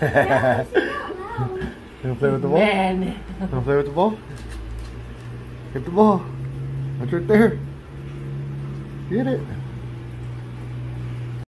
Wanna play with the ball? Man. Wanna play with the ball? Get the ball. It's right there. Get it.